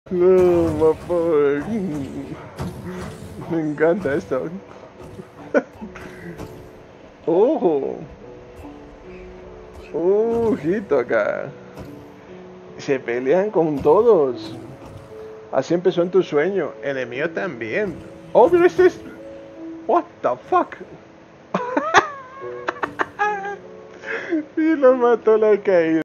No, papá. Me encanta esto. Ojo. Ojito acá. Se pelean con todos. Así empezó en tu sueño. En el mío también. Oh, pero este es... What the fuck? Y lo mató la caída.